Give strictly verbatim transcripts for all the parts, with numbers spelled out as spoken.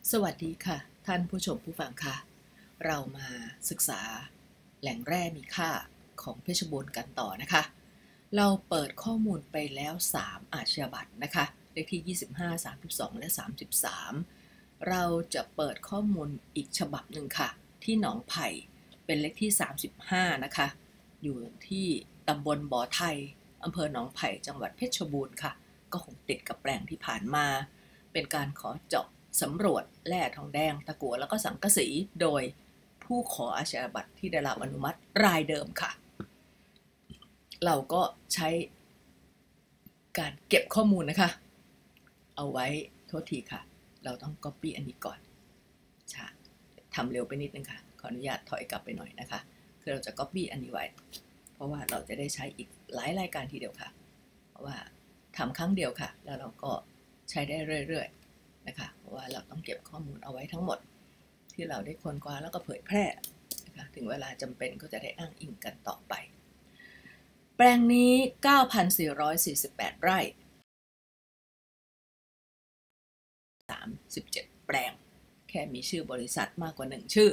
สวัสดีค่ะท่านผู้ชมผู้ฟังค่ะเรามาศึกษาแหล่งแร่มีค่าของเพชรบูรณ์กันต่อนะคะเราเปิดข้อมูลไปแล้วสามอาชญาบัตรนะคะเลขที่ยี่สิบห้า สามสิบสองและสามสิบสามเราจะเปิดข้อมูลอีกฉบับหนึ่งค่ะที่หนองไผ่เป็นเลขที่สามสิบห้านะคะอยู่ที่ตำบลบ่อไทยอำเภอหนองไผ่จังหวัดเพชรบูรณ์ค่ะก็คงติดกับแปลงที่ผ่านมาเป็นการขอเจาะสำรวจแร่ทองแดงตะกั่วแล้วก็สังกะสีโดยผู้ขออาชญาบัตรที่ได้รับอนุมัติรายเดิมค่ะเราก็ใช้การเก็บข้อมูลนะคะเอาไว้โทษทีค่ะเราต้อง copy อันนี้ก่อนใช่ทำเร็วไปนิดนึงค่ะขออนุญาตถอยกลับไปหน่อยนะคะคือเราจะ copy อันนี้ไว้เพราะว่าเราจะได้ใช้อีกหลายรายการทีเดียวค่ะเพราะว่าทำครั้งเดียวค่ะแล้วเราก็ใช้ได้เรื่อยๆนะคะเพราะว่าเราต้องเก็บข้อมูลเอาไว้ทั้งหมดที่เราได้ค้นคว้าแล้วก็เผยแพร่นะคะถึงเวลาจำเป็นก็จะได้อ้างอิงกันต่อไปแปลงนี้ เก้าพันสี่ร้อยสี่สิบแปด ไร่สามสิบเจ็ดแปลงแค่มีชื่อบริษัทมากกว่าหนึ่งชื่อ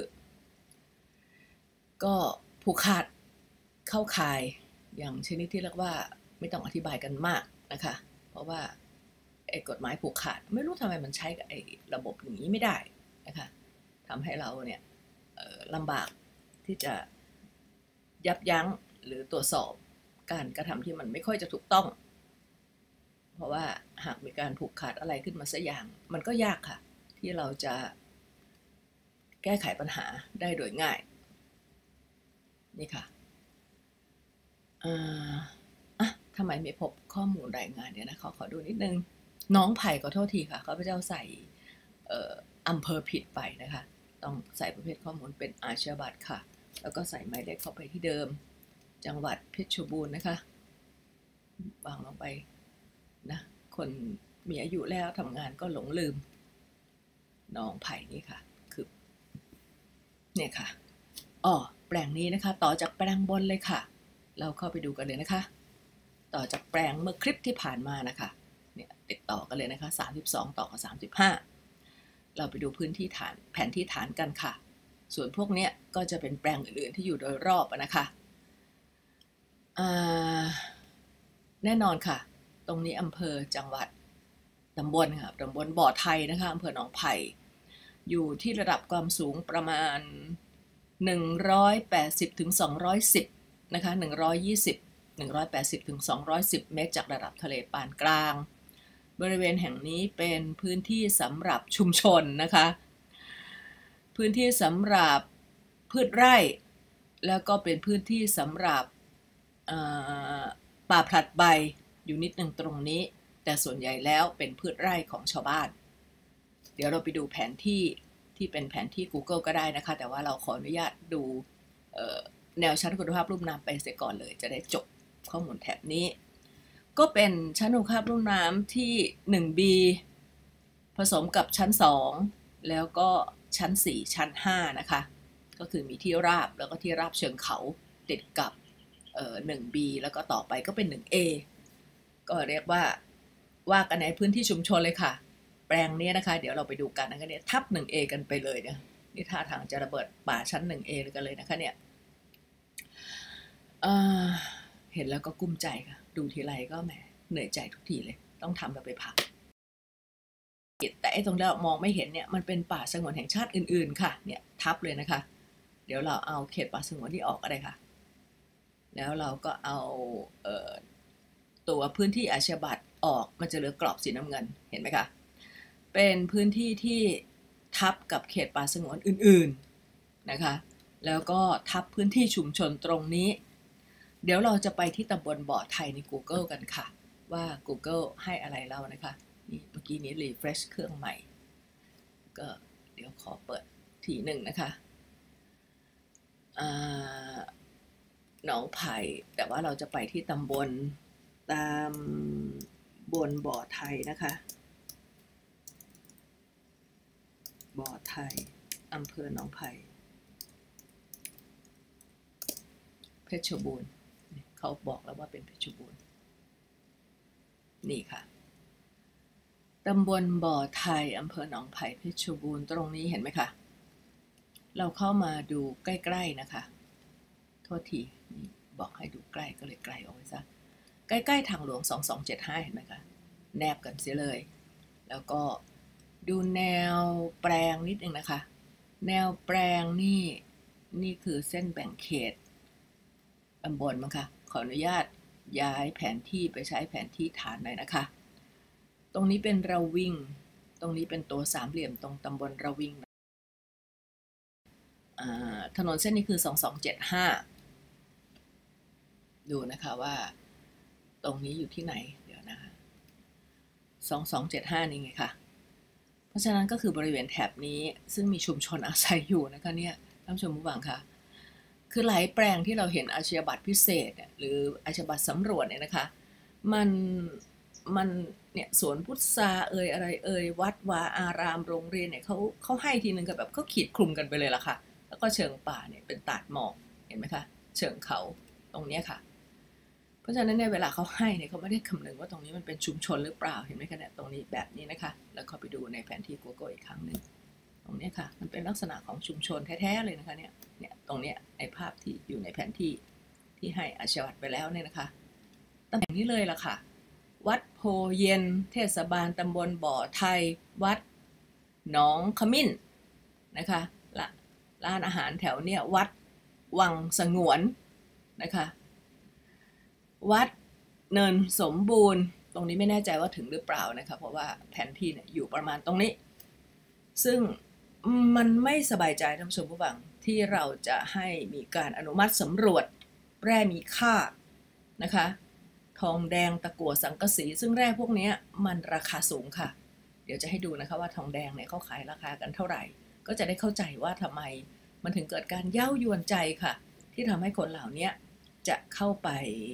ก็ผูกขาดเข้าข่ายอย่างชนิดที่เรียกว่าไม่ต้องอธิบายกันมากนะคะเพราะว่าไอ้กฎหมายผูกขาดไม่รู้ทำไมมันใช้กับไอ้ระบบอย่างนี้ไม่ได้นะคะทำให้เราเนี่ยลำบากที่จะยับยั้งหรือตรวจสอบการกระทำที่มันไม่ค่อยจะถูกต้องเพราะว่าหากมีการผูกขาดอะไรขึ้นมาสักอย่างมันก็ยากค่ะที่เราจะแก้ไขปัญหาได้โดยง่ายนี่ค่ะอ่ะทำไมไม่พบข้อมูลรายงานเนี่ยนะขอขอดูนิดนึงน้องไผ่ขอโทษทีค่ะข้าพเจ้าใส่อำเภอผิดไปนะคะต้องใส่ประเภทข้อมูลเป็นอาชญาบัตรค่ะแล้วก็ใส่หมายเลขเข้าไปที่เดิมจังหวัดเพชรบูรณ์นะคะวางลงไปนะคนมีอายุแล้วทำงานก็หลงลืมน้องไผ่นี่ค่ะคือเนี่ยค่ะอ๋อแปลงนี้นะคะต่อจากแปลงบนเลยค่ะเราเข้าไปดูกันเลยนะคะต่อจากแปลงเมื่อคลิปที่ผ่านมานะคะเนี่ยติดต่อกันเลยนะคะสามสิบสองต่อกับสามสิบห้าเราไปดูพื้นที่ฐานแผนที่ฐานกันค่ะส่วนพวกนี้ก็จะเป็นแปลงอื่นๆที่อยู่โดยรอบนะคะแน่นอนค่ะตรงนี้อำเภอจังหวัดตำบลค่ะตำบลบ่อไทยนะคะอำเภอหนองไผ่อยู่ที่ระดับความสูงประมาณหนึ่งร้อยแปดสิบถึงสองร้อยสิบนะคะหนึ่งร้อยยี่สิบ หนึ่งร้อยแปดสิบถึงสองร้อยสิบเมตรจากระดับทะเลปานกลางบริเวณแห่งนี้เป็นพื้นที่สำหรับชุมชนนะคะพื้นที่สำหรับพืชไร่แล้วก็เป็นพื้นที่สำหรับป่าผลัดใบอยู่นิดหนึ่งตรงนี้แต่ส่วนใหญ่แล้วเป็นพืชไร่ของชาวบ้านเดี๋ยวเราไปดูแผนที่ที่เป็นแผนที่ Google ก็ได้นะคะแต่ว่าเราขออนุญาตดูแนวชั้นคุณภาพลุ่มน้ำไปเสียก่อนเลยจะได้จบข้อมูลแถบนี้ก็เป็นชั้นคุณภาพลุ่มน้ำที่ หนึ่งบี ผสมกับชั้นสองแล้วก็ชั้นสี่ชั้นห้านะคะก็คือมีที่ราบแล้วก็ที่ราบเชิงเขาติดกับเอ่อ หนึ่งบี แล้วก็ต่อไปก็เป็น หนึ่งเอ ก็เรียกว่าว่ากันในพื้นที่ชุมชนเลยค่ะแปลงนี้นะคะเดี๋ยวเราไปดูกันนะคะเนี่ยทับ หนึ่งเอ กันไปเลยเนี่ยนี่ท่าทางจะระเบิดป่าชั้น หนึ่งเอ กันเลยนะคะเนี่ยเอ่อเห็นแล้วก็กุ้มใจค่ะดูทีไรก็แหมเหนื่อยใจทุกทีเลยต้องทำแล้วไปพักแต่ไอ้ตรงที่เรามองไม่เห็นเนี่ยมันเป็นป่าสงวนแห่งชาติอื่นๆค่ะเนี่ยทับเลยนะคะเดี๋ยวเราเอาเขตป่าสงวนที่ออกอะไรค่ะแล้วเราก็เอาเอ่อตัวพื้นที่อาชญาบัตรออกมันจะเหลือกรอบสีน้ำเงินเห็นไหมคะเป็นพื้นที่ที่ทับกับเขตป่าสงวนอื่นๆนะคะแล้วก็ทับพื้นที่ชุมชนตรงนี้เดี๋ยวเราจะไปที่ตำบลบ่อไทยใน Google กันค่ะว่า Google ให้อะไรเรานะคะนี่เมื่อกี้นี้ refresh เครื่องใหม่ก็เดี๋ยวขอเปิดทีหนึ่งนะคะหนองไผ่แต่ว่าเราจะไปที่ตำบลตามบนบ่อไทยนะคะบ่อไทยอำเภอหนองไผ่เพชรบูรณ์เขาบอกแล้วว่าเป็นเพชรบูรณ์นี่ค่ะตำบลบ่อไทยอำเภอหนองไผ่เพชรบูรณ์ตรงนี้เห็นไหมคะเราเข้ามาดูใกล้ๆนะคะโทษทีนี่บอกให้ดูใกล้ก็เลยไกลออกไปซะใกล้ๆทางหลวงสองสองเจ็ดห้าเห็นไหมคะแนบกันเสียเลยแล้วก็ดูแนวแปลงนิดนึงนะคะแนวแปลงนี่นี่คือเส้นแบ่งเขตตำบลมั้งคะขออนุญาตย้ายแผนที่ไปใช้แผนที่ฐานหน่อยนะคะตรงนี้เป็นระวิงตรงนี้เป็นตัวสามเหลี่ยมตรงตำบลระวิงถนนเส้นนี้คือสองสองเจ็ดห้าดูนะคะว่าตรงนี้อยู่ที่ไหนเดี๋ยวนะคะสองสองเจ็ดห้านี่ไงคะเพราะฉะนั้นก็คือบริเวณแถบนี้ซึ่งมีชุมชนอาศัยอยู่นะคะเนี่ยท่านผู้ชมผู้ฟังค่ะคือหลายแปลงที่เราเห็นอาชญาบัตรพิเศษหรืออาชญาบัตรสำรวจเนี่ยนะคะมันมันเนี่ยสวนพุทราเอ่ยอะไรเอ่ยวัดวาอารามโรงเรียนเนี่ยเขาเขาให้ทีนึงกับแบบเขาขีดคลุมกันไปเลยล่ะค่ะแล้วก็เชิงป่าเนี่ยเป็นตาดหมอกเห็นไหมคะเชิงเขาตรงนี้ค่ะเพราะฉะนั้นเนี่ยเวลาเขาให้เนี่ยเขาไม่ได้คำนึงว่าตรงนี้มันเป็นชุมชนหรือเปล่าเห็นไหมคะเนี่ยตรงนี้แบบนี้นะคะแล้วเขาไปดูในแผนที่ Google อีกครั้งหนึ่งตรงนี้ค่ะมันเป็นลักษณะของชุมชนแท้ๆเลยนะคะเนี่ยเนี่ยตรงเนี้ยไอ้ภาพที่อยู่ในแผนที่ที่ให้อาชญาวัตรไปแล้วเนี่ยนะคะตำแหน่งนี้เลยล่ะค่ะวัดโพเย็นเทศบาลตำบลบ่อไทยวัดหนองขมิ้นนะคะละร้านอาหารแถวเนี่ยวัดวังสงวนนะคะวัดเนินสมบูรณ์ตรงนี้ไม่แน่ใจว่าถึงหรือเปล่านะคะเพราะว่าแผนที่เนี่ยอยู่ประมาณตรงนี้ซึ่งมันไม่สบายใจท่านผู้ชมผู้ฟังที่เราจะให้มีการอนุมัติสำรวจแร่มีค่านะคะทองแดงตะกั่วสังกะสีซึ่งแร่พวกนี้มันราคาสูงค่ะเดี๋ยวจะให้ดูนะคะว่าทองแดงเนี่ยเขาขายราคากันเท่าไหร่ก็จะได้เข้าใจว่าทำไมมันถึงเกิดการเย้ายวนใจค่ะที่ทำให้คนเหล่านี้จะเข้าไป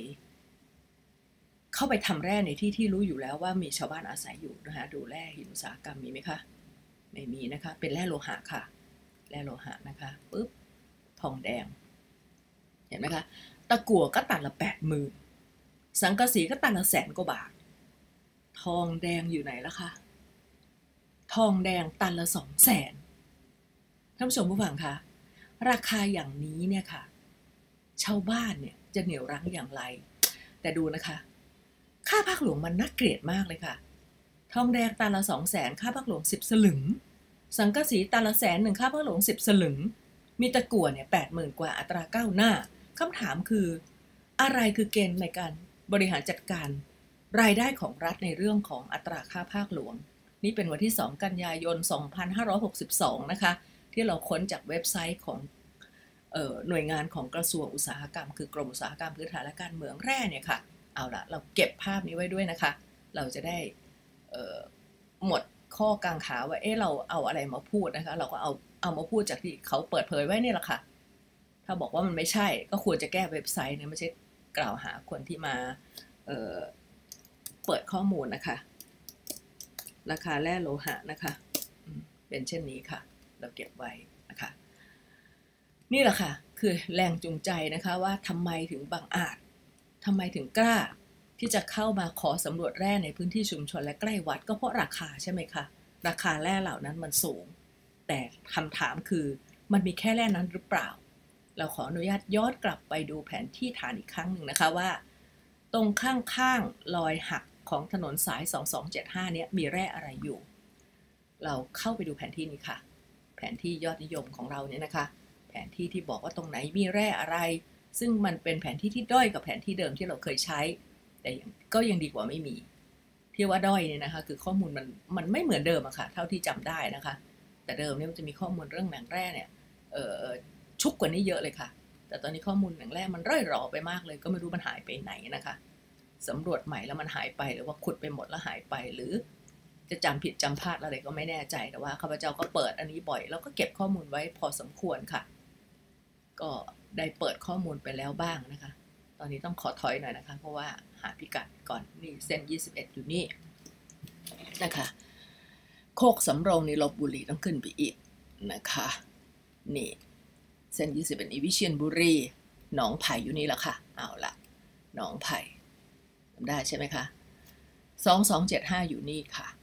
เข้าไปทำแร่ในที่ที่รู้อยู่แล้วว่ามีชาวบ้านอาศัยอยู่นะคะดูแร่หินอุตสาหกรรมมีไหมคะไม่มีนะคะเป็นแร่โลหะค่ะแร่โลหะนะคะปุ๊บทองแดงเห็นไหมคะตะกั่วก็ตันละแปดหมื่นสังกะสีก็ตันละแสนกว่าบาททองแดงอยู่ไหนล่ะคะทองแดงตันละสองแสนท่านผู้ชมผู้ฟังคะราคาอย่างนี้เนี่ยค่ะชาวบ้านเนี่ยจะเหนี่ยวรั้งอย่างไรแต่ดูนะคะค่าภาคหลวงมันน่าเกลียดมากเลยค่ะทองแดงตันละสองแสนค่าภาคหลวงสิบสลึงสังกะสีตันละแสนหนึ่งค่าภาคหลวงสิบสลึงมีตะกั่วเนี่ยแปดหมื่นกว่าอัตราก้าวหน้าคำถามคืออะไรคือเกณฑ์ในการบริหารจัดการรายได้ของรัฐในเรื่องของอัตราค่าภาคหลวงนี่เป็นวันที่สองกันยายนสองพันห้าร้อยหกสิบสองนะคะที่เราค้นจากเว็บไซต์ของเอ่อหน่วยงานของกระทรวงอุตสาหกรรมคือกรมอุตสาหกรรมพื้นฐานและการเมืองแร่เนี่ยค่ะเอาละเราเก็บภาพนี้ไว้ด้วยนะคะเราจะได้หมดข้อกังขาว่าเอ๊ะเราเอาอะไรมาพูดนะคะเราก็เอาเอามาพูดจากที่เขาเปิดเผยไว้นี่แหละค่ะถ้าบอกว่ามันไม่ใช่ก็ควรจะแก้เว็บไซต์เนี่ยไม่ใช่กล่าวหาคนที่มา เ, เปิดข้อมูลนะคะราคาแร่โลหะนะคะเป็นเช่นนี้ค่ะเราเก็บไว้นะคะนี่แหละค่ะคือแรงจูงใจนะคะว่าทำไมถึงบังอาจทำไมถึงกล้าที่จะเข้ามาขอสำรวจแร่ในพื้นที่ชุมชนและใกล้วัดก็เพราะราคาใช่ไหมคะราคาแร่เหล่านั้นมันสูงแต่คำถามคือมันมีแค่แร่นั้นหรือเปล่าเราขออนุญาตย้อนกลับไปดูแผนที่ฐานอีกครั้งหนึ่งนะคะว่าตรงข้างๆรอยหักของถนนสายสองสองเจ็ดห้าเนี้ยมีแร่อะไรอยู่เราเข้าไปดูแผนที่นี้ค่ะแผนที่ยอดนิยมของเราเนี่ยนะคะแผนที่ที่บอกว่าตรงไหนมีแร่อะไรซึ่งมันเป็นแผนที่ที่ด้อยกับแผนที่เดิมที่เราเคยใช้แต่ก็ยังดีกว่าไม่มีที่ว่าด้อยเนี่ยนะคะคือข้อมูลมันมันไม่เหมือนเดิมอะค่ะเท่าที่จำได้นะคะแต่เดิมเนี่ยมันจะมีข้อมูลเรื่องแหล่งแร่เนี่ยเอ่อชุกกว่านี้เยอะเลยค่ะแต่ตอนนี้ข้อมูลแหล่งแร่มันร่อยหรอไปมากเลยก็ไม่รู้มันหายไปไหนนะคะสำรวจใหม่แล้วมันหายไปหรือว่าขุดไปหมดแล้วหายไปหรือจะจำผิดจำพลาดอะไรก็ไม่แน่ใจแต่ว่าข้าพเจ้าก็เปิดอันนี้บ่อยแล้วก็เก็บข้อมูลไว้พอสมควรค่ะก็ได้เปิดข้อมูลไปแล้วบ้างนะคะตอนนี้ต้องขอถอยหน่อยนะคะเพราะว่าหาพิกัดก่อนนี่เส้นยี่สิบเอ็ดอยู่นี่นะคะโคกสำโรงนี่ลพบุรีต้องขึ้นไปอีกนะคะนี่เส้นยี่สิบเอ็ดอีวิเชียรบุรีหนองไผ่อยู่นี่แหละค่ะเอาละหนองไผ่จำได้ใช่ไหมคะสองสองเจ็ดห้าอยู่นี่ค่ะ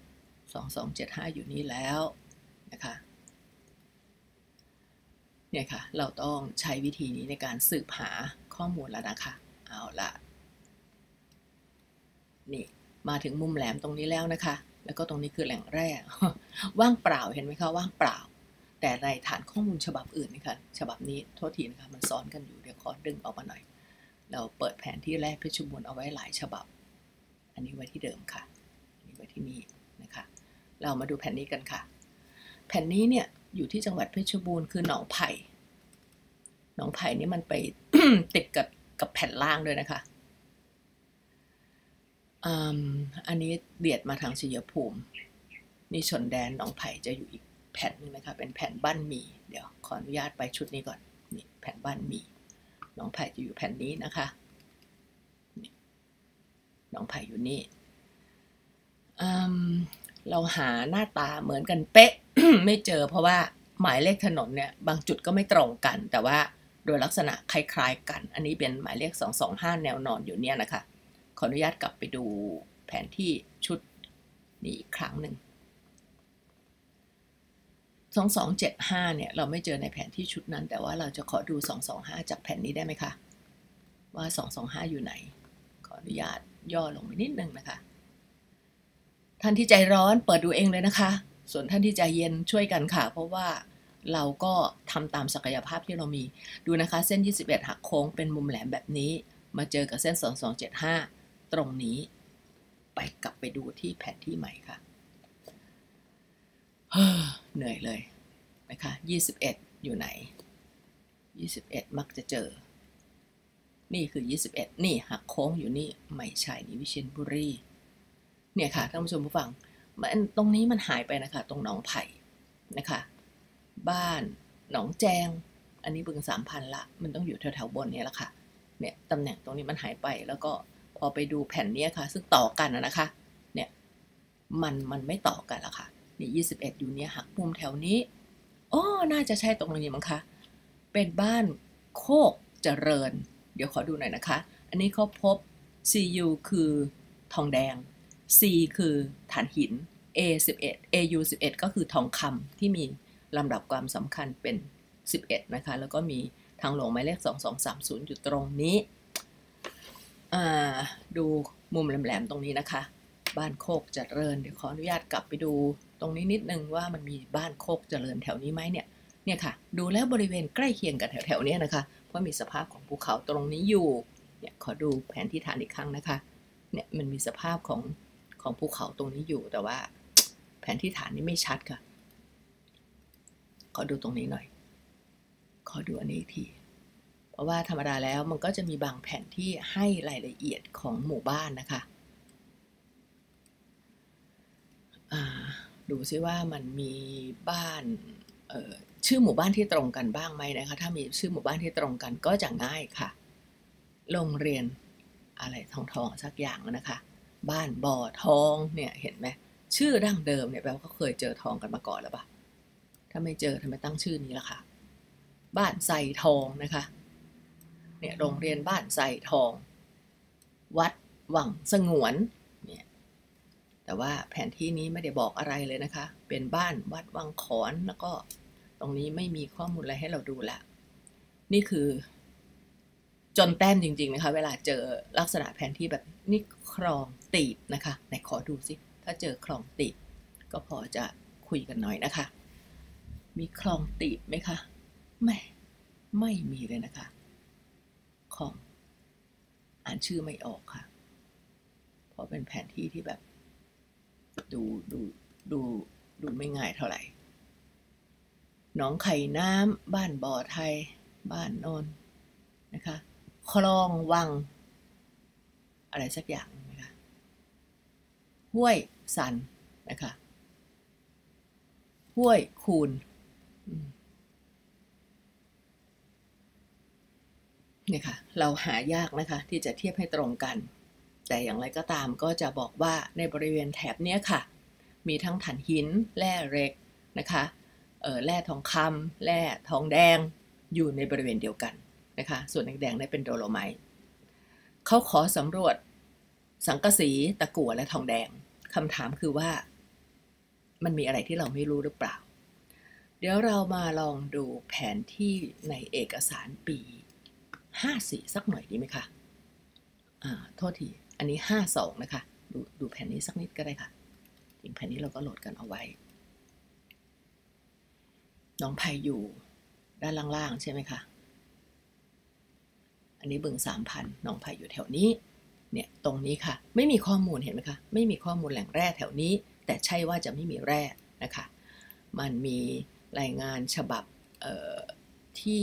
สองสองเจ็ดห้าอยู่นี่แล้วนะคะเนี่ยค่ะเราต้องใช้วิธีนี้ในการสืบหาข้อมูลแล้วนะคะเอาละนี่มาถึงมุมแหลมตรงนี้แล้วนะคะแล้วก็ตรงนี้คือแหล่งแร่ ว่างเปล่าเห็นไหมคะว่างเปล่าแต่ในฐานข้อมูลฉบับอื่นนะคะฉบับนี้โทษทีนะคะมันซ้อนกันอยู่เดี๋ยวขอดึงออกมาหน่อยเราเปิดแผนที่แรกเพชรบูรณ์เอาไว้หลายฉบับอันนี้ไว้ที่เดิมค่ะอันนี้ไว้ที่นี่นะคะเรามาดูแผ่นนี้กันค่ะแผ่นนี้เนี่ยอยู่ที่จังหวัดเพชรบูรณ์คือหนองไผ่หนองไผ่นี่มันไป ติดกับกับแผ่นล่างด้วยนะคะอันนี้เบียดมาทางชัยภูมินี่ชนแดนหนองไผ่จะอยู่อีกแผ่นนึงนะคะเป็นแผ่นบ้านหมี่เดี๋ยวขออนุญาตไปชุดนี้ก่อนนี่แผ่นบ้านหมี่หนองไผ่จะอยู่แผ่นนี้นะคะหนองไผ่อยู่นี่เราหาหน้าตาเหมือนกันเป๊ะ ไม่เจอเพราะว่าหมายเลขถนนเนี่ยบางจุดก็ไม่ตรงกันแต่ว่าโดยลักษณะคล้ายๆกันอันนี้เป็นหมายเลขสองสองห้าแนวนอนอยู่เนี่ยนะคะขออนุญาตกลับไปดูแผนที่ชุดนี้อีกครั้งหนึ่งสองสองเจ็ดห้าเนี่ยเราไม่เจอในแผนที่ชุดนั้นแต่ว่าเราจะขอดูสองสองห้าจากแผ่นนี้ได้ไหมคะว่าสองสองห้าอยู่ไหนขออนุญาตย่อลงไปนิดนึงนะคะท่านที่ใจร้อนเปิดดูเองเลยนะคะส่วนท่านที่ใจเย็นช่วยกันค่ะเพราะว่าเราก็ทำตามศักยภาพที่เรามีดูนะคะเส้นยี่สิบเอ็ดหักโค้งเป็นมุมแหลมแบบนี้มาเจอกับเส้นสองสองเจ็ดห้าตรงนี้ไปกลับไปดูที่แผนที่ใหม่ค่ะเหนื่อยเลยนะคะยี่สิบเอ็ดอยู่ไหนยี่สิบเอ็ดมักจะเจอนี่คือยี่สิบเอ็ดนี่หักโค้งอยู่นี่ไม่ใช่นี่วิเชียรบุรีเนี่ยค่ะท่านผู้ชมผู้ฟังมันตรงนี้มันหายไปนะคะตรงหนองไผ่นะคะบ้านหนองแจงอันนี้บึงสามพันละมันต้องอยู่แถวๆบนนี้แหละค่ะเนี่ยตำแหน่งตรงนี้มันหายไปแล้วก็พอไปดูแผ่นนี้ค่ะซึ่งต่อกันนะคะเนี่ยมันมันไม่ต่อกันแล้วค่ะนี่ยี่สิบเอ็ดอยู่เนี่ยหักมุมแถวนี้อ๋อน่าจะใช่ตรงนี้มั้งคะเป็นบ้านโคกเจริญเดี๋ยวขอดูหน่อยนะคะอันนี้เขาพบ ซี ยู คือทองแดง C คือถ่านหิน A สิบเอ็ด เอ ยู สิบเอ็ดก็คือทองคำที่มีลำดับความสำคัญเป็นสิบเอ็ดนะคะแล้วก็มีทางหลวงหมายเลขสองสองสามศูนย์อยู่ตรงนี้ดูมุมแหลมๆตรงนี้นะคะบ้านโคกเจริญเดี๋ยวขออนุญาตกลับไปดูตรงนี้นิดนึงว่ามันมีบ้านโคกเจริญแถวนี้ไหมเนี่ยเนี่ยค่ะดูแล้วบริเวณใกล้เคียงกับแถวๆนี้นะคะเพราะมีสภาพของภูเขาตรงนี้อยู่เนี่ยขอดูแผนที่ฐานอีกครั้งนะคะเนี่ยมันมีสภาพของของภูเขาตรงนี้อยู่แต่ว่าแผนที่ฐานนี้ไม่ชัดค่ะขอดูตรงนี้หน่อยขอดูอันนี้อีกทีเพราะว่าธรรมดาแล้วมันก็จะมีบางแผนที่ให้รายละเอียดของหมู่บ้านนะคะดูซิว่ามันมีบ้านชื่อหมู่บ้านที่ตรงกันบ้างไหมนะคะถ้ามีชื่อหมู่บ้านที่ตรงกันก็จะง่ายค่ะโรงเรียนอะไรทองทองสักอย่างนะคะบ้านบ่อทองเนี่ยเห็นไหมชื่อดั้งเดิมเนี่ยแปลว่าเขาเคยเจอทองกันมาก่อนแล้วปะถ้าไม่เจอทำไมตั้งชื่อนี้ล่ะคะบ้านไซทองนะคะเนี่ยโรงเรียนบ้านไซทองวัดวังสงวนเนี่ยแต่ว่าแผนที่นี้ไม่ได้บอกอะไรเลยนะคะเป็นบ้านวัดวังขอนแล้วก็ตรงนี้ไม่มีข้อมูลอะไรให้เราดูละนี่คือจนแต้มจริงๆนะคะเวลาเจอลักษณะแผนที่แบบนี่คลองตีบนะคะไหนขอดูสิถ้าเจอคลองตีบก็พอจะคุยกันหน่อยนะคะมีคลองตีบไหมคะไม่ไม่มีเลยนะคะของอ่านชื่อไม่ออกค่ะเพราะเป็นแผนที่ที่แบบดูดูดูดูไม่ง่ายเท่าไหร่หนองไข่น้ำบ้านบ่อไทยบ้านโนนนะคะคลองวังอะไรสักอย่างนะคะห้วยสันนะคะห้วยคูนเนี่ยค่ะเราหายากนะคะที่จะเทียบให้ตรงกันแต่อย่างไรก็ตามก็จะบอกว่าในบริเวณแถบนี้ค่ะมีทั้งถ่านหินแร่เหล็กนะคะเอ่อแร่ทองคำแร่ทองแดงอยู่ในบริเวณเดียวกันนะคะส่วนแดงๆนี่เป็นโดโลไมต์เขาขอสำรวจสังกะสีตะกั่วและทองแดงคำถามคือว่ามันมีอะไรที่เราไม่รู้หรือเปล่าเดี๋ยวเรามาลองดูแผนที่ในเอกสารปีห้าสี่สักหน่อยดีไหมคะอ่าโทษทีอันนี้ห้าสองนะคะดูดูแผนนี้สักนิดก็ได้ค่ะจริงแผนนี้เราก็โหลดกันเอาไว้น้องไผ่อยู่ด้านล่างๆใช่ไหมคะอันนี้บึงสามพันน้องไผ่อยู่แถวนี้เนี่ยตรงนี้ค่ะไม่มีข้อมูลเห็นไหมคะไม่มีข้อมูลแหล่งแร่แถวนี้แต่ใช่ว่าจะไม่มีแร่นะคะมันมีรายงานฉบับที่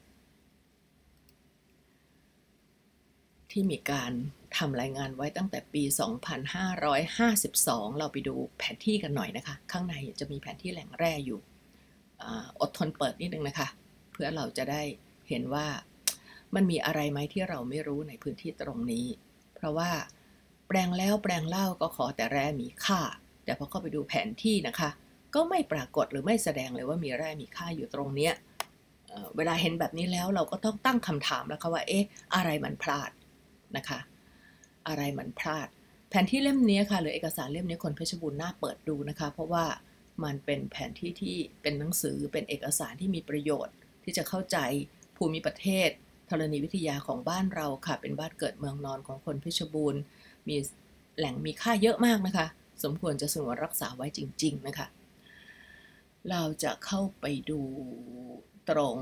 ที่มีการทำรายงานไว้ตั้งแต่ปี สองพันห้าร้อยห้าสิบสอง เราไปดูแผนที่กันหน่อยนะคะข้างในจะมีแผนที่แหล่งแร่อยู่อดทนเปิดนิดนึงนะคะเพื่อเราจะได้เห็นว่ามันมีอะไรไหมที่เราไม่รู้ในพื้นที่ตรงนี้เพราะว่าแปลงแล้วแปลงเล่าก็ขอแต่แร่มีค่าแต่พอเข้าไปดูแผนที่นะคะก็ไม่ปรากฏหรือไม่แสดงเลยว่ามีแร่มีค่าอยู่ตรงเนี้ยเวลาเห็นแบบนี้แล้วเราก็ต้องตั้งคำถามแล้วค่ะว่าเอ๊ะอะไรมันพลาดนะคะอะไรมันพลาดแผนที่เล่มนี้ค่ะหรือเอกสารเล่มนี้คนเพชรบูรณ์น่าเปิดดูนะคะเพราะว่ามันเป็นแผนที่ที่เป็นหนังสือเป็นเอกสารที่มีประโยชน์ที่จะเข้าใจภูมิประเทศธรณีวิทยาของบ้านเราค่ะเป็นบ้านเกิดเมืองนอนของคนเพชรบูรณ์มีแหล่งมีค่าเยอะมากนะคะสมควรจะสงวนรักษาไว้จริงๆนะคะเราจะเข้าไปดูตรง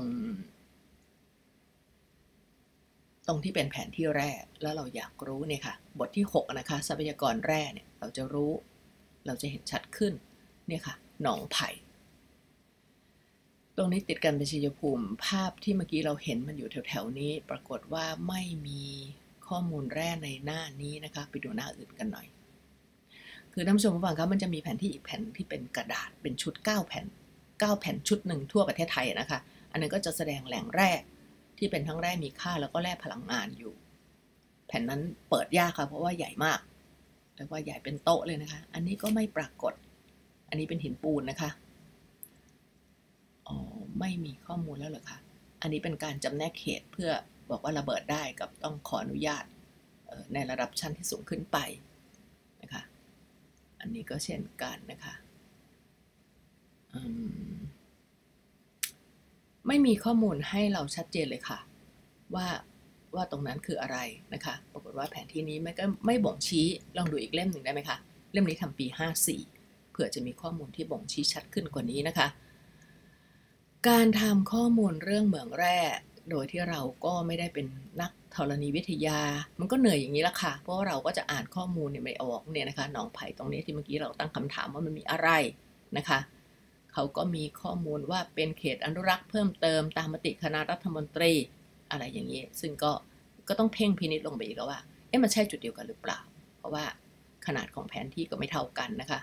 ตรงที่เป็นแผนที่แร่แล้วเราอยากรู้เนี่ยค่ะบทที่หกนะคะทรัพยากรแร่เนี่ยเราจะรู้เราจะเห็นชัดขึ้นเนี่ยค่ะหนองไผ่ตรงนี้ติดกันเป็นชัยภูมิภาพที่เมื่อกี้เราเห็นมันอยู่แถวๆนี้ปรากฏว่าไม่มีข้อมูลแร่ในหน้านี้นะคะไปดูหน้าอื่นกันหน่อยคือท่านผู้ชมผู้ฟังครับมันจะมีแผนที่อีกแผ่นที่เป็นกระดาษเป็นชุดเก้าแผ่นเก้าแผ่นชุดหนึ่งทั่วประเทศไทยนะคะอันนั้นก็จะแสดงแหล่งแร่ที่เป็นทั้งแร่มีค่าแล้วก็แร่พลังงานอยู่แผ่นนั้นเปิดยากค่ะเพราะว่าใหญ่มากเรียกว่าใหญ่เป็นโต๊ะเลยนะคะอันนี้ก็ไม่ปรากฏอันนี้เป็นหินปูนนะคะอ๋อไม่มีข้อมูลแล้วเหรอคะอันนี้เป็นการจำแนกเขตเพื่อบอกว่าระเบิดได้กับต้องขออนุญาตในระดับชั้นที่สูงขึ้นไปนะคะอันนี้ก็เช่นกันนะคะไม่มีข้อมูลให้เราชัดเจนเลยค่ะว่าว่าตรงนั้นคืออะไรนะคะปรากฏว่าแผนที่นี้ไม่ก็ไม่บ่งชี้ลองดูอีกเล่มหนึ่งได้ไหมคะเล่มนี้ทำปีห้าสี่เผื่อจะมีข้อมูลที่บ่งชี้ชัดขึ้นกว่านี้นะคะการทำข้อมูลเรื่องเหมืองแร่โดยที่เราก็ไม่ได้เป็นนักธรณีวิทยามันก็เหนื่อยอย่างนี้ละค่ะเพราะเราก็จะอ่านข้อมูลเนี่ยไม่ออกเนี่ยนะคะหนองไผ่ตรงนี้ที่เมื่อกี้เราตั้งคำถามว่ามันมีอะไรนะคะเขาก็มีข้อมูลว่าเป็นเขตอนุรักษ์เพิ่มเติมตามมติคณะรัฐมนตรีอะไรอย่างนี้ซึ่งก็ก็ต้องเพ่งพินิจลงไปอีกแล้วว่าเอ๊ะมันใช่จุดเดียวกันหรือเปล่าเพราะว่าขนาดของแผนที่ก็ไม่เท่ากันนะคะ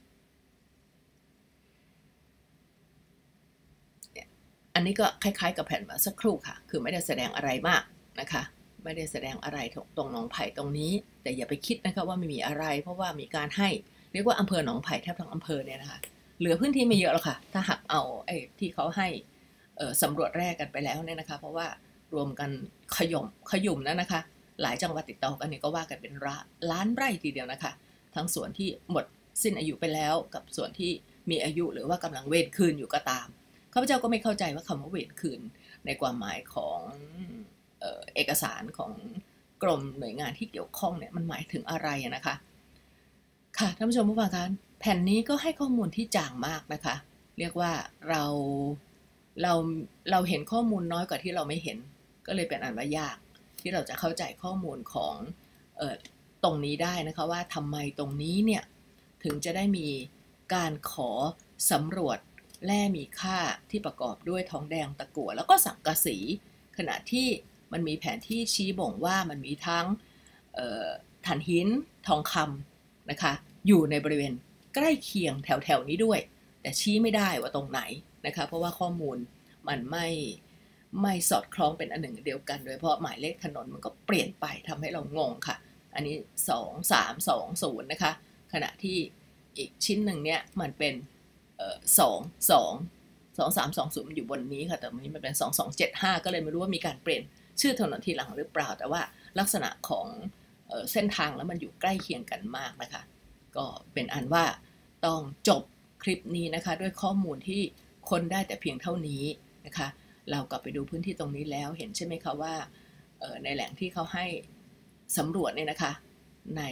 อันนี้ก็คล้ายๆกับแผนมาสักครู่ค่ะคือไม่ได้แสดงอะไรมากนะคะไม่ได้แสดงอะไรตรงหนองไผ่ตรงนี้แต่อย่าไปคิดนะคะว่าไม่มีอะไรเพราะว่ามีการให้เรียกว่าอำเภอหนองไผ่แทบทั้งอำเภอเนี่ยนะคะเหลือพื้นที่ไม่เยอะหรอกค่ะถ้าหักเอาไอ้ที่เขาให้สำรวจแรกกันไปแล้วเนี่ยนะคะเพราะว่ารวมกันขย่มขยุ่มนะนะคะหลายจังหวัดติดต่อกันเนี่ยก็ว่ากันเป็นล้านไร่ทีเดียวนะคะทั้งส่วนที่หมดสิ้นอายุไปแล้วกับส่วนที่มีอายุหรือว่ากำลังเวรคืนอยู่ก็ตามข้าพเจ้าก็ไม่เข้าใจว่าคำว่าเวรคืนในความหมายของเอ่อเอกสารของกรมหน่วยงานที่เกี่ยวข้องเนี่ยมันหมายถึงอะไรนะคะค่ะท่านผู้ชมผู้ฟังคะแผ่นนี้ก็ให้ข้อมูลที่จางมากนะคะเรียกว่าเราเราเราเห็นข้อมูลน้อยกว่าที่เราไม่เห็นก็เลยเป็นอันว่ายากที่เราจะเข้าใจข้อมูลของเอ่อตรงนี้ได้นะคะว่าทำไมตรงนี้เนี่ยถึงจะได้มีการขอสำรวจแร่มีค่าที่ประกอบด้วยทองแดงตะกั่วแล้วก็สังกะสีขณะที่มันมีแผนที่ชี้บ่งว่ามันมีทั้งถ่านหินทองคำนะคะอยู่ในบริเวณใกล้เคียงแถวๆนี้ด้วยแต่ชี้ไม่ได้ว่าตรงไหนนะคะเพราะว่าข้อมูลมันไม่ไม่สอดคล้องเป็นอันหนึ่งเดียวกันโดยเพราะหมายเลขถนนมันก็เปลี่ยนไปทำให้เรางงค่ะอันนี้สอง สาม สอง ศูนย์นะคะขณะที่อีกชิ้นหนึ่งเนี่ยมันเป็นสอง สอง สอง สาม สอง ศูนย์อยู่บนนี้ค่ะแต่วันนี้มันเป็นสอง สอง เจ็ด ห้าก็เลยไม่รู้ว่ามีการเปลี่ยนชื่อถนนทีหลังหรือเปล่าแต่ว่าลักษณะของเส้นทางแล้วมันอยู่ใกล้เคียงกันมากนะคะก็เป็นอันว่าต้องจบคลิปนี้นะคะด้วยข้อมูลที่คนได้แต่เพียงเท่านี้นะคะเรากลับไปดูพื้นที่ตรงนี้แล้วเห็นใช่ไหมคะว่าในแหล่งที่เขาให้สำรวจเนี่ยนะคะใน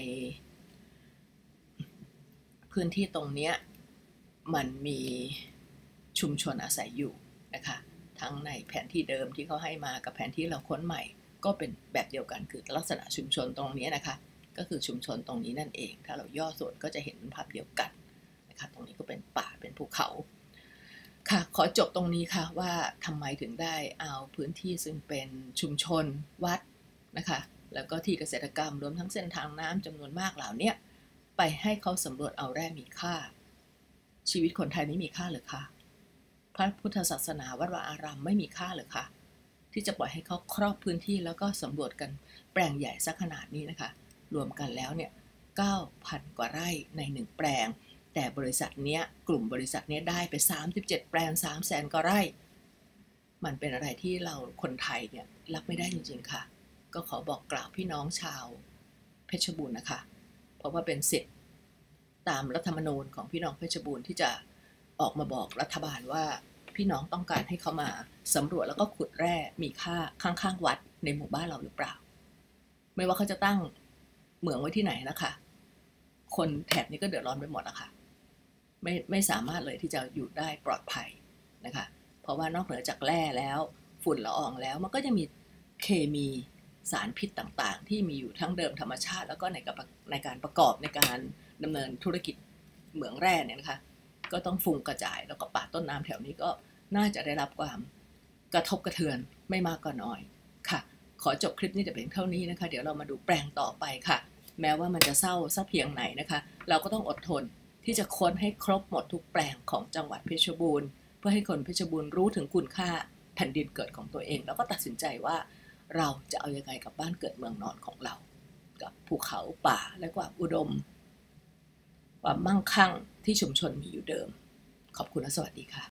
พื้นที่ตรงนี้มันมีชุมชนอาศัยอยู่นะคะทั้งในแผนที่เดิมที่เขาให้มากับแผนที่เราค้นใหม่ก็เป็นแบบเดียวกันคือลักษณะชุมชนตรงนี้นะคะก็คือชุมชนตรงนี้นั่นเองถ้าเราย่อส่วนก็จะเห็นภาพเดียวกันนะคะตรงนี้ก็เป็นป่าเป็นภูเขาค่ะขอจบตรงนี้ค่ะว่าทำไมถึงได้เอาพื้นที่ซึ่งเป็นชุมชนวัดนะคะแล้วก็ที่เกษตรกรรมรวมทั้งเส้นทางน้ำจำนวนมากเหล่านี้ไปให้เขาสำรวจเอาแร่มีค่าชีวิตคนไทยไม่มีค่าหรือคะพระพุทธศาสนาวัดวาอารามไม่มีค่าหรือคะที่จะปล่อยให้เขาครอบพื้นที่แล้วก็สำรวจกันแปลงใหญ่สักขนาดนี้นะคะรวมกันแล้วเนี่ย เก้าพัน กว่าไร่ในหนึ่งแปลงแต่บริษัทเนี้ยกลุ่มบริษัทเนี้ยได้ไปสามสิบเจ็ดแปลง สามแสน กว่าไร่มันเป็นอะไรที่เราคนไทยเนี่ยรับไม่ได้จริงๆค่ะก็ขอบอกกล่าวพี่น้องชาวเพชรบูรณ์นะคะเพราะว่าเป็นสิทธิ์ตามรัฐธรรมนูญของพี่น้องเพชรบูรณ์ที่จะออกมาบอกรัฐบาลว่าพี่น้องต้องการให้เขามาสำรวจแล้วก็ขุดแร่มีค่าข้างๆวัดในหมู่บ้านเราหรือเปล่าไม่ว่าเขาจะตั้งเหมืองไว้ที่ไหนนะคะคนแถบนี้ก็เดือดร้อนไปหมดอะค่ะไม่ไม่สามารถเลยที่จะอยู่ได้ปลอดภัยนะคะเพราะว่านอกเหนือจากแร่แล้วฝุ่นละอองแล้วมันก็จะมีเคมีสารพิษต่างๆที่มีอยู่ทั้งเดิมธรรมชาติแล้วก็ในกับในการประกอบในการดำเนินธุรกิจเหมืองแร่เนี่ยนะคะก็ต้องฟุ้งกระจายแล้วก็ป่าต้นน้ำแถวนี้ก็น่าจะได้รับความกระทบกระเทือนไม่มากก็น้อยค่ะขอจบคลิปนี้แต่เพียงเท่านี้นะคะเดี๋ยวเรามาดูแปลงต่อไปค่ะแม้ว่ามันจะเศร้าสักเพียงไหนนะคะเราก็ต้องอดทนที่จะค้นให้ครบหมดทุกแปลงของจังหวัดเพชรบูรณ์เพื่อให้คนเพชรบูรณ์รู้ถึงคุณค่าแผ่นดินเกิดของตัวเองแล้วก็ตัดสินใจว่าเราจะเอายังไงกับบ้านเกิดเมืองนอนของเรากับภูเขาป่าและความอุดมความมั่งคั่งที่ชุมชนมีอยู่เดิมขอบคุณและสวัสดีค่ะ